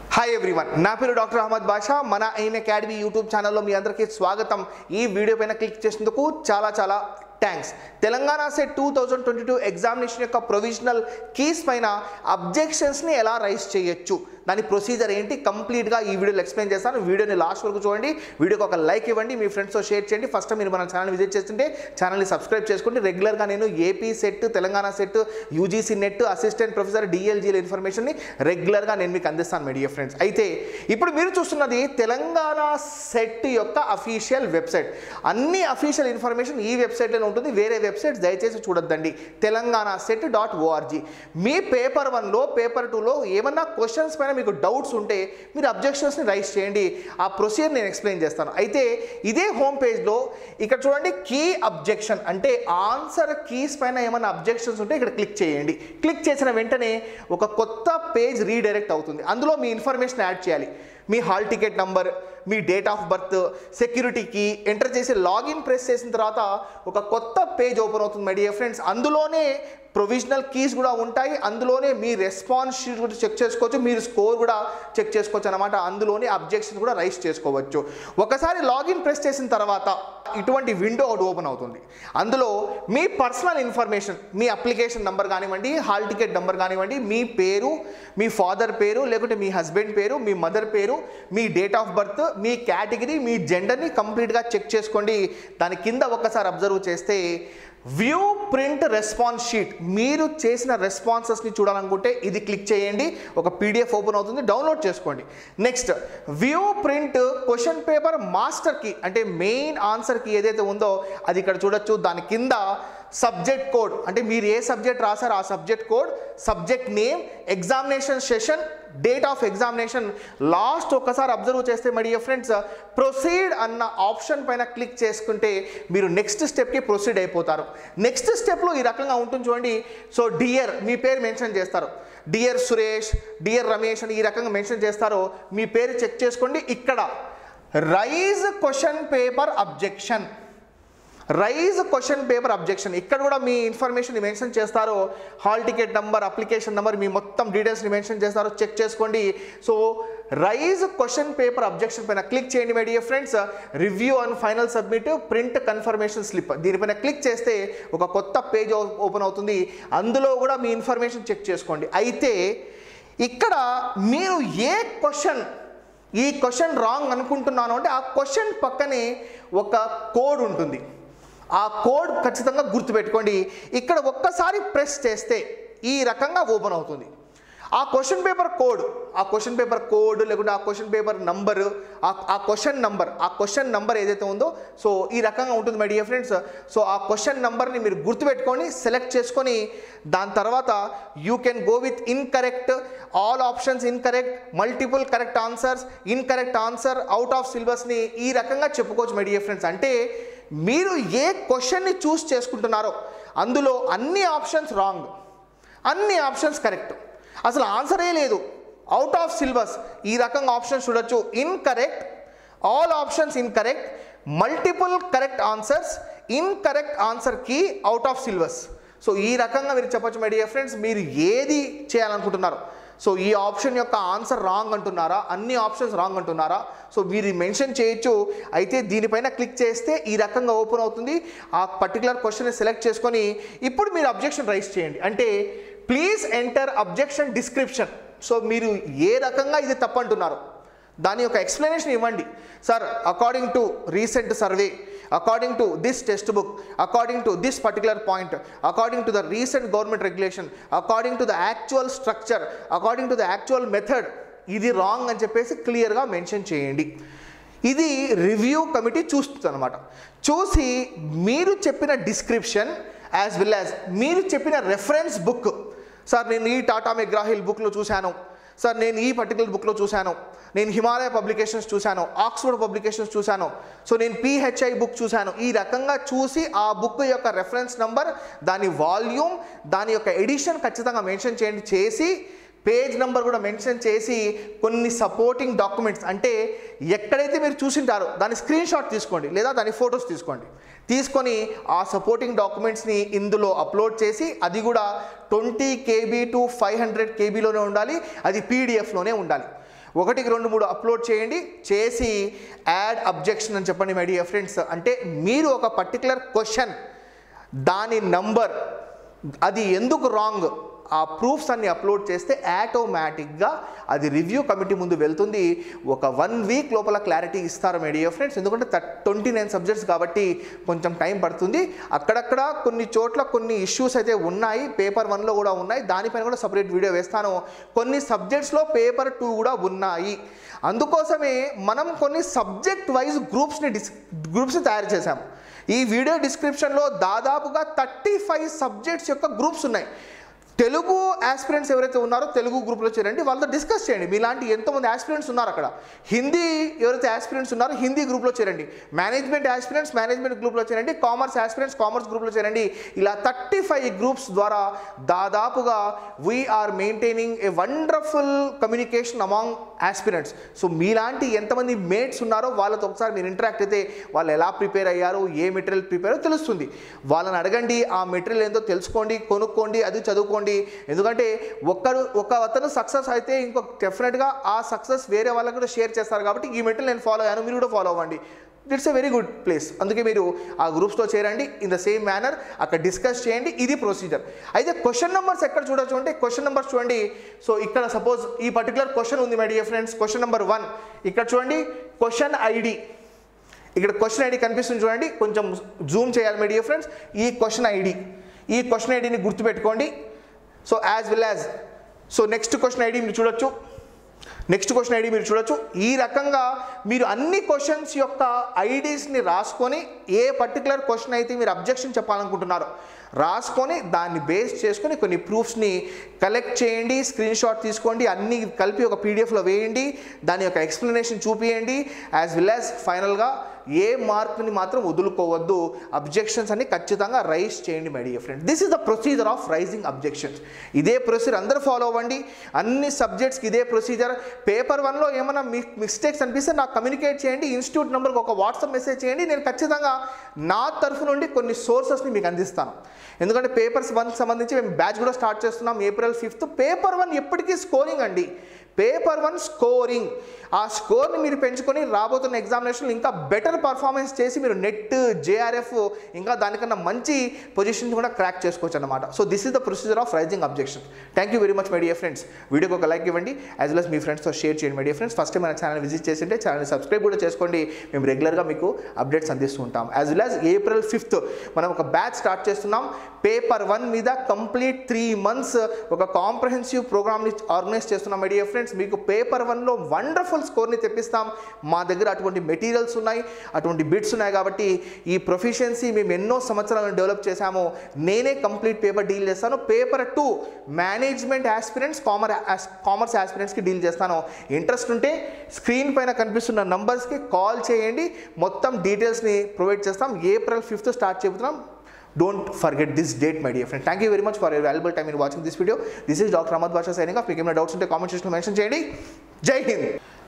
Hi everyone, నా పేరు doctor Ahmed బాషా. మన ఎయిమ్ అకాడమీ యూట్యూబ్ ఛానల్లో మీ అందరికీ స్వాగతం. ఈ వీడియో పైన క్లిక్ చేసినందుకు చాలా థ్యాంక్స్. తెలంగాణ సెట్ 2022 ఎగ్జామినేషన్ యొక్క ప్రొవిజనల్ కీస్ పైన అబ్జెక్షన్స్ని ఎలా రైజ్ చేయొచ్చు, దాని ప్రొసీజర్ ఏంటి కంప్లీట్గా ఈ వీడియోలో ఎక్స్ప్లెయిన్ చేస్తాను. వీడియోని లాస్ట్ వరకు చూడండి, వీడియోకి ఒక లైక్ ఇవ్వండి, మీ ఫ్రెండ్స్తో షేర్ చేయండి. ఫస్ట్ మీరు మన ఛానల్ విజిట్ చేస్తుంటే ఛానల్ని సబ్స్క్రైబ్ చేసుకోండి. రెగ్యులర్గా నేను AP SET, Telangana SET, UGC NET, assistant professor, డిఎల్జీల ఇన్ఫర్మేషన్ని రెగ్యులర్గా నేను మీకు అందిస్తాను మై డియర్ ఫ్రెండ్స్. అయితే ఇప్పుడు మీరు చూస్తున్నది తెలంగాణ సెట్ యొక్క అఫీషియల్ వెబ్సైట్. అన్ని అఫీషియల్ ఇన్ఫర్మేషన్ ఈ వెబ్సైట్లో ఉంటుంది, వేరే వెబ్సైట్స్ దయచేసి చూడొద్దండి. తెలంగాణ set.org. మీ పేపర్ 1లో పేపర్ 2లో ఏమన్నా క్వశ్చన్స్ పైన మీకు డౌట్స్ ఉంటే మీరు అబ్జెక్షన్స్ని రైజ్ చేయండి. ఆ ప్రొసీజర్ నేను ఎక్స్ప్లెయిన్ చేస్తాను. అయితే ఇదే హోమ్ పేజ్లో ఇక్కడ చూడండి, కీ అబ్జెక్షన్ అంటే ఆన్సర్ కీస్ పైన ఏమన్నా అబ్జెక్షన్స్ ఉంటే ఇక్కడ క్లిక్ చేయండి. క్లిక్ చేసిన వెంటనే ఒక కొత్త పేజ్ రీడైరెక్ట్ అవుతుంది. అందులో మీ ఇన్ఫర్మేషన్ యాడ్ చేయాలి. మీ హాల్ టికెట్ నంబర్, మీ date of birth, security key enter చేసి లాగిన్ ప్రెస్ చేసిన తర్వాత ఒక కొత్త పేజ్ ఓపెన్ అవుతుంది మై డియర్ ఫ్రెండ్స్. అందులోనే ప్రొవిజనల్ కీస్ కూడా ఉంటాయి, అందులోనే మీ రెస్పాన్స్ షీట్ కూడా చెక్ చేసుకోవచ్చు, మీరు స్కోర్ కూడా చెక్ చేసుకోవచ్చు అనమాట. అందులోనే అబ్జెక్షన్ కూడా రైజ్ చేసుకోవచ్చు. ఒకసారి లాగిన్ ప్రెస్ చేసిన తర్వాత ఇటువంటి విండో ఒకటి ఓపెన్ అవుతుంది. అందులో మీ పర్సనల్ ఇన్ఫర్మేషన్, మీ అప్లికేషన్ నెంబర్ కానివ్వండి, హాల్ టికెట్ నెంబర్ కానివ్వండి, మీ పేరు, మీ ఫాదర్ పేరు, లేకుంటే మీ హస్బెండ్ పేరు, మీ మదర్ పేరు, మీ డేట్ ఆఫ్ బర్త్, మీ కేటగిరీ, మీ జెండర్ని కంప్లీట్గా చెక్ చేసుకోండి. దాని కింద ఒక్కసారి అబ్జర్వ్ చేస్తే వ్యూ ప్రింట్ రెస్పాన్స్ షీట్, మీరు చేసిన రెస్పాన్సెస్ని చూడాలనుకుంటే ఇది క్లిక్ చేయండి. ఒక పీడిఎఫ్ ఓపెన్ అవుతుంది, డౌన్లోడ్ చేసుకోండి. Next view print question paper master key అంటే మెయిన్ ఆన్సర్ కీ ఏదైతే ఉందో అది ఇక్కడ చూడొచ్చు. దాని కింద సబ్జెక్ట్ కోడ్ అంటే మీరు ఏ సబ్జెక్ట్ రాశారో ఆ subject code, subject name, examination session, date of examination. Last ఒక్కసారి అబ్జర్వ్ చేస్తే మై డియర్ ఫ్రెండ్స్, ప్రొసీడ్ అన్న ఆప్షన్ పైన క్లిక్ చేసుకుంటే మీరు నెక్స్ట్ స్టెప్కి ప్రొసీడ్ అయిపోతారు. నెక్స్ట్ స్టెప్లో ఈ రకంగా ఉంటుంది చూడండి. సో డియర్ మీ పేరు మెన్షన్ చేస్తారు, డియర్ సురేష్, డియర్ రమేష్ అని ఈ రకంగా మెన్షన్ చేస్తారో మీ పేరు చెక్ చేసుకోండి. ఇక్కడ raise question paper objection, raise question paper objection, ఇక్కడ కూడా మీ ఇన్ఫర్మేషన్ మెన్షన్ చేస్తారో, hall ticket number, application number, మీ మొత్తం డీటెయిల్స్ని మెన్షన్ చేస్తారో చెక్ చేసుకోండి. So raise question paper objection పైన క్లిక్ చేయండి my dear friends. Review and final submit print confirmation slip, దీనిపైన క్లిక్ చేస్తే ఒక కొత్త పేజ్ ఓపెన్ అవుతుంది. అందులో కూడా మీ ఇన్ఫర్మేషన్ చెక్ చేసుకోండి. అయితే ఇక్కడ మీరు ఏ క్వశ్చన్, ఈ క్వశ్చన్ రాంగ్ అనుకుంటున్నాను అంటే ఆ క్వశ్చన్ పక్కనే ఒక కోడ్ ఉంటుంది. ఆ కోడ్ ఖచ్చితంగా గుర్తుపెట్టుకోండి. ఇక్కడ ఒక్కసారి ప్రెస్ చేస్తే ఈ రకంగా ఓపెన్ అవుతుంది. ఆ క్వశ్చన్ పేపర్ కోడ్ లేకుంటే ఆ క్వశ్చన్ పేపర్ నంబరు, ఆ క్వశ్చన్ నంబర్ ఏదైతే ఉందో సో ఈ రకంగా ఉంటుంది మై డియర్ ఫ్రెండ్స్. సో ఆ క్వశ్చన్ నంబర్ని మీరు గుర్తుపెట్టుకొని సెలెక్ట్ చేసుకొని దాని తర్వాత you can go with incorrect, all options incorrect, multiple correct answers, incorrect answer, out of సిలబస్ని ఈ రకంగా చెప్పుకోవచ్చు మై డియర్ ఫ్రెండ్స్. అంటే మీరు ఏ క్వశ్చన్ని చూస్ చేసుకుంటున్నారో అందులో అన్ని ఆప్షన్స్ రాంగ్, అన్ని ఆప్షన్స్ కరెక్ట్, అసలు ఆన్సరే లేదు, అవుట్ ఆఫ్ సిలబస్ ఈ రకంగా ఆప్షన్స్ చూడొచ్చు. Incorrect, all options incorrect, multiple correct answers, incorrect answer key, out of syllabus. So ఈ రకంగా మీరు చెప్పొచ్చు మై డియర్ ఫ్రెండ్స్. మీరు ఏది చేయాలనుకుంటున్నారు, సో ఈ ఆప్షన్ యొక్క ఆన్సర్ రాంగ్ అంటున్నారా, అన్ని ఆప్షన్స్ రాంగ్ అంటున్నారా, సో మీరు మెన్షన్ చేయొచ్చు. అయితే దీనిపైన క్లిక్ చేస్తే ఈ రకంగా ఓపెన్ అవుతుంది. ఆ పర్టికులర్ క్వశ్చన్ని సెలెక్ట్ చేసుకొని ఇప్పుడు మీరు అబ్జెక్షన్ రైజ్ చేయండి. అంటే please enter objection description. So మీరు ఏ రకంగా ఇది తప్పంటున్నారు దాని యొక్క ఎక్స్ప్లెనేషన్ ఇవ్వండి. Sir according to recent survey, according to this textbook, according to this particular point, according to the recent government regulation, according to the actual structure, according to the actual method, ఇది wrong అని చెప్పేసి క్లియర్గా mention చేయండి. ఇది review committee చూస్తుంది అనమాట. చూసి మీరు చెప్పిన డిస్క్రిప్షన్ యాజ్ వెల్ యాజ్ మీరు చెప్పిన రెఫరెన్స్ బుక్, సార్ నేను ఈ టాటా మెగ్రా-హిల్ బుక్లో చూశాను, సార్ నేను ఈ పర్టికులర్ బుక్లో చూశాను, నేను హిమాలయ పబ్లికేషన్స్ చూశాను, ఆక్స్ఫర్డ్ పబ్లికేషన్స్ చూశాను, సో నేను పిహెచ్ఐ బుక్ చూశాను, ఈ రకంగా చూసి ఆ బుక్ యొక్క రెఫరెన్స్ నెంబర్, దాని వాల్యూమ్, దాని యొక్క ఎడిషన్ ఖచ్చితంగా మెన్షన్ చేయండి. చేసి పేజ్ నెంబర్ కూడా మెన్షన్ చేసి కొన్ని సపోర్టింగ్ డాక్యుమెంట్స్ అంటే ఎక్కడైతే మీరు చూసింటారో దాని స్క్రీన్ షాట్ తీసుకోండి లేదా దాని ఫొటోస్ తీసుకోండి. తీసుకొని ఆ సపోర్టింగ్ డాక్యుమెంట్స్ని ఇందులో అప్లోడ్ చేసి అది కూడా 20 KB to 500 KBలోనే ఉండాలి, అది పీడిఎఫ్లోనే ఉండాలి. ఒకటికి 2-3 అప్లోడ్ చేయండి, చేసి యాడ్ అబ్జెక్షన్ అని చెప్పండి మై డియర్ ఫ్రెండ్స్. అంటే మీరు ఒక పర్టికులర్ క్వశ్చన్ దాని నంబర్ అది ఎందుకు రాంగ్ ఆ ప్రూఫ్స్ అన్ని అప్లోడ్ చేస్తే ఆటోమేటిక్గా అది రివ్యూ కమిటీ ముందు వెళ్తుంది. ఒక 1 వీక్ లోపల క్లారిటీ ఇస్తారు మై డియర్ ఫ్రెండ్స్. ఎందుకంటే 29 సబ్జెక్ట్స్ కాబట్టి కొంచెం టైం పడుతుంది. అక్కడక్కడ కొన్ని చోట్ల కొన్ని ఇష్యూస్ అయితే ఉన్నాయి, పేపర్ 1లో కూడా ఉన్నాయి, దానిపైన కూడా సపరేట్ వీడియో వేస్తాను. కొన్ని సబ్జెక్ట్స్లో పేపర్ 2 కూడా ఉన్నాయి. అందుకోసమే మనం కొన్ని సబ్జెక్ట్ వైజ్ గ్రూప్స్ని తయారు చేశాము. ఈ వీడియో డిస్క్రిప్షన్లో దాదాపుగా 35 సబ్జెక్ట్స్ యొక్క గ్రూప్స్ ఉన్నాయి. తెలుగు ఆస్పిరెంట్స్ ఎవరైతే ఉన్నారో తెలుగు గ్రూప్లో చేరండి, వాళ్ళతో డిస్కస్ చేయండి. మీలాంటి ఎంతోమంది ఆస్పిరెంట్స్ ఉన్నారు అక్కడ. హిందీ ఎవరైతే ఆస్పిరెంట్స్ ఉన్నారో హిందీ గ్రూప్లో చేరండి. మేనేజ్మెంట్ ఆస్పిరెంట్స్ మేనేజ్మెంట్ గ్రూప్లో చేరండి. కామర్స్ ఆస్పిరెంట్స్ కామర్స్ గ్రూప్లో చేరండి. ఇలా 35 గ్రూప్స్ ద్వారా దాదాపుగా we're maintaining a wonderful communication among aspirants. So మీలాంటి ఎంతమంది మేట్స్ ఉన్నారో వాళ్ళతో ఒకసారి మీరు ఇంటరాక్ట్ అయితే వాళ్ళు ఎలా ప్రిపేర్ అయ్యారు, ఏ మెటీరియల్ ప్రిపేర్ అయ్యారో తెలుస్తుంది. వాళ్ళని అడగండి, ఆ మెటీరియల్ ఏందో తెలుసుకోండి, కొనుక్కోండి, అది చదువుకోండి. ఎందుకంటే ఒక అతను సక్సెస్ అయితే ఇంకో డెఫినెట్గా ఆ సక్సెస్ వేరే వాళ్ళకి కూడా షేర్ చేస్తారు. కాబట్టి ఈ మెటీరియల్ నేను ఫాలో అయ్యాను, మీరు కూడా ఫాలో అవ్వండి. It's a very good place. అందుకే మీరు ఆ గ్రూప్స్లో చేరండి. ఇన్ ద సేమ్ మేనర్ అక్కడ డిస్కస్ చేయండి. ఇది ప్రొసీజర్. అయితే క్వశ్చన్ నెంబర్స్ ఎక్కడ చూడొచ్చు అంటే క్వశ్చన్ నెంబర్స్ చూడండి. సో ఇక్కడ సపోజ్ ఈ పర్టికులర్ క్వశ్చన్ ఉంది my dear friends. Question number 1 ఇక్కడ చూడండి. క్వశ్చన్ ఐడి ఇక్కడ క్వశ్చన్ ఐడి కనిపిస్తుంది చూడండి. కొంచెం జూమ్ చేయాలి మై డియర్ ఫ్రెండ్స్. ఈ క్వశ్చన్ ఐడిని గుర్తుపెట్టుకోండి. So as well as next question ID మీరు చూడొచ్చు. ఈ రకంగా మీరు అన్ని క్వశ్చన్స్ యొక్క ఐడీస్ని రాసుకొని ఏ పర్టికులర్ క్వశ్చన్ అయితే మీరు అబ్జెక్షన్ చెప్పాలనుకుంటున్నారో రాసుకొని దాన్ని బేస్ చేసుకొని కొన్ని ప్రూఫ్స్ని కలెక్ట్ చేయండి, స్క్రీన్ షాట్ తీసుకోండి, అన్నీ కలిపి ఒక పీడిఎఫ్లో వేయండి, దాని యొక్క ఎక్స్ప్లెనేషన్ చూపియండి. యాజ్ వెల్ యాజ్ ఫైనల్గా ఏ మార్క్ని మాత్రం వదులుకోవద్దు, అబ్జెక్షన్స్ అన్ని ఖచ్చితంగా రైజ్ చేయండి my dear friend. This is the procedure of raising objections. ఇదే ప్రొసీజర్ అందరూ ఫాలో అవ్వండి. అన్ని సబ్జెక్ట్స్కి ఇదే ప్రొసీజర్. పేపర్ 1లో ఏమైనా మిస్టేక్స్ అనిపిస్తే నాకు కమ్యూనికేట్ చేయండి. ఇన్స్టిట్యూట్ నెంబర్కి ఒక వాట్సాప్ మెసేజ్ చేయండి. నేను ఖచ్చితంగా నా తరఫు నుండి కొన్ని సోర్సెస్ని మీకు అందిస్తాను. ఎందుకంటే పేపర్స్ 1 సంబంధించి మేము బ్యాచ్ కూడా స్టార్ట్ చేస్తున్నాం April 5th. పేపర్ 1 ఎప్పటికీ స్కోరింగ్ అండి. Paper 1 scoring. ఆ స్కోర్ని మీరు పెంచుకొని రాబోతున్న ఎగ్జామినేషన్లో ఇంకా బెటర్ పర్ఫార్మెన్స్ చేసి మీరు నెట్, జేఆర్ఎఫ్ ఇంకా దానికన్నా మంచి పొజిషన్ కూడా క్రాక్ చేసుకోవచ్చు అన్నమాట. So this is the procedure of raising objection. Thank you very much my dear friends. వీడియోకి ఒక లైక్ ఇవ్వండి, యాజ్ వెల్ as మీ ఫ్రెండ్స్తో షేర్ చేయండి my dear friends. First time మన ఛానల్ విజిట్ చేసింటే ఛానల్ సబ్స్క్రైబ్ కూడా చేసుకోండి. మేము రెగ్యులర్గా మీకు అప్డేట్స్ అందిస్తూ ఉంటాం. As well as April 5th మనం ఒక బ్యాచ్ స్టార్ట్ చేస్తున్నాం. పేపర్ 1 మీద కంప్లీట్ 3 months ఒక కాంప్రహెన్సివ్ ప్రోగ్రామ్ని ఆర్గనైజ్ చేస్తున్నాం మై డియర్ ఫ్రెండ్స్. మీకు పేపర్ 1లో వండర్ఫుల్ స్కోర్ని తెప్పిస్తాం. మా దగ్గర అటువంటి మెటీరియల్స్ ఉన్నాయి, అటువంటి బిట్స్ ఉన్నాయి. కాబట్టి ఈ ప్రొఫిషియన్సీ మేము ఎన్నో సంవత్సరాలను డెవలప్ చేశాము. నేనే కంప్లీట్ పేపర్ డీల్ చేస్తాను. పేపర్ 2 మేనేజ్మెంట్ ఆస్పిరెంట్స్, కామర్స్ ఆస్పిరెంట్స్కి డీల్ చేస్తాను. ఇంట్రెస్ట్ ఉంటే స్క్రీన్ పైన కనిపిస్తున్న నంబర్స్కి కాల్ చేయండి. మొత్తం డీటెయిల్స్ని ప్రొవైడ్ చేస్తాం. April 5th స్టార్ట్ చెబుతున్నాం. Don't forget this date my dear friend. Thank you very much for your valuable time in watching this video. This is Dr. Ahmad Basha signing off. If you have any doubts unte comment section lo mention cheyandi. Jai Hind.